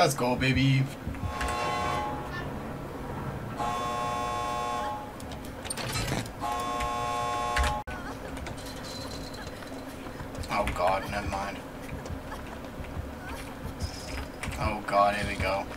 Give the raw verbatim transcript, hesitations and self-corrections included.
Let's go, baby. Oh god, never mind. Oh god, here we go.